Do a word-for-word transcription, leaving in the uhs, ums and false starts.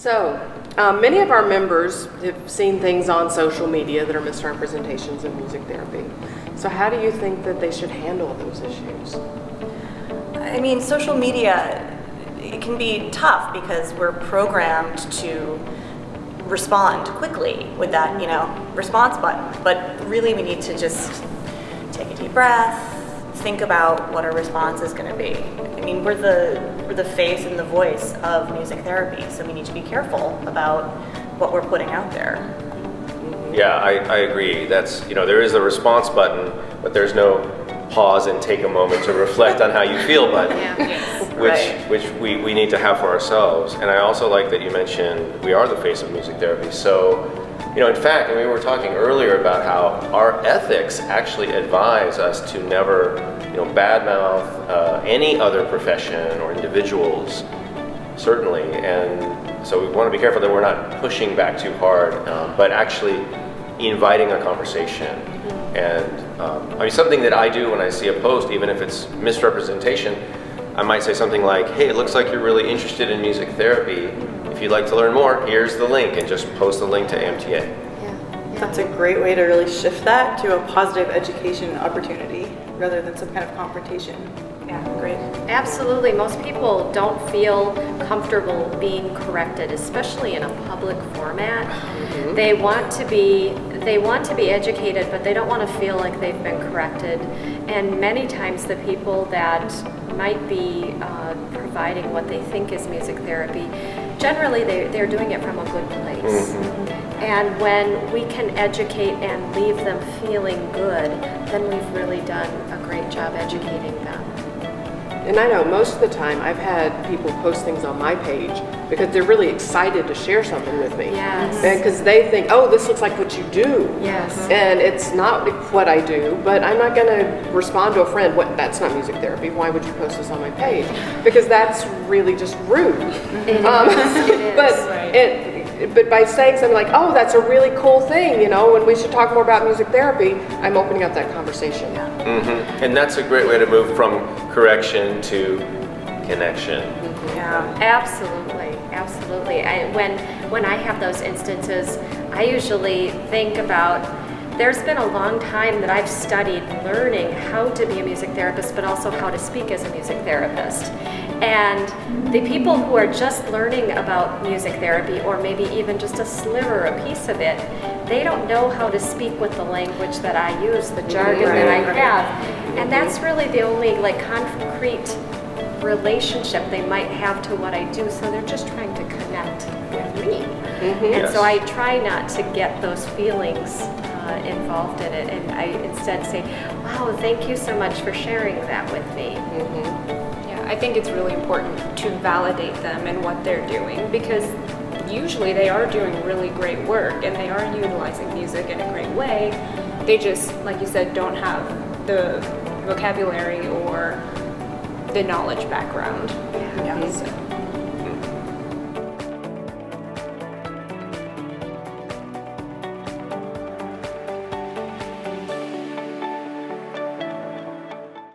So, um, many of our members have seen things on social media that are misrepresentations in music therapy. So how do you think that they should handle those issues? I mean, social media, it can be tough because we're programmed to respond quickly with that, you know, response button. But really we need to just take a deep breath, think about what our response is going to be. I mean, we're the, we're the face and the voice of music therapy, so we need to be careful about what we're putting out there. Yeah, I, I agree. That's, you know, there is a response button, but there's no pause and take a moment to reflect on how you feel button, Yeah. which, Right. which we, we need to have for ourselves. And I also like that you mentioned we are the face of music therapy. So, you know, in fact, and we were talking earlier about how our ethics actually advise us to never, you know, badmouth uh, any other profession or individuals, certainly. And so we want to be careful that we're not pushing back too hard, um, but actually inviting a conversation. And um, I mean, something that I do when I see a post, even if it's misrepresentation, I might say something like, hey, it looks like you're really interested in music therapy. If you'd like to learn more, here's the link, and just post the link to A M T A. Yeah. That's a great way to really shift that to a positive education opportunity rather than some kind of confrontation. Yeah, great. Absolutely. Most people don't feel comfortable being corrected, especially in a public format. Mm-hmm. They want to be they want to be educated, but they don't want to feel like they've been corrected. And many times the people that might be uh, providing what they think is music therapy, generally they, they're doing it from a good place. Mm-hmm. And when we can educate and leave them feeling good, then we've really done a great job educating them. And I know most of the time I've had people post things on my page because they're really excited to share something with me. Yes. Because they think, oh, this looks like what you do. Yes. And it's not what I do, but I'm not going to respond to a friend, what, that's not music therapy, why would you post this on my page? Because that's really just rude. It um, is. It is. But, Right. it, but by saying something like, oh, that's a really cool thing, you know, and we should talk more about music therapy, I'm opening up that conversation. Yeah. Mm-hmm. And that's a great way to move from correction to connection. Mm-hmm. Yeah. Absolutely, absolutely. I, when when I have those instances, I usually think about, there's been a long time that I've studied learning how to be a music therapist, but also how to speak as a music therapist. And the people who are just learning about music therapy, or maybe even just a sliver, a piece of it, they don't know how to speak with the language that I use, the jargon that I have. And that's really the only like concrete relationship they might have to what I do, so they're just trying to connect with me. Mm-hmm. And Yes. so I try not to get those feelings uh, involved in it, and I instead say, wow, thank you so much for sharing that with me. Mm-hmm. I think it's really important to validate them and what they're doing, because usually they are doing really great work and they are utilizing music in a great way. They just, like you said, don't have the vocabulary or the knowledge background. Yeah. So.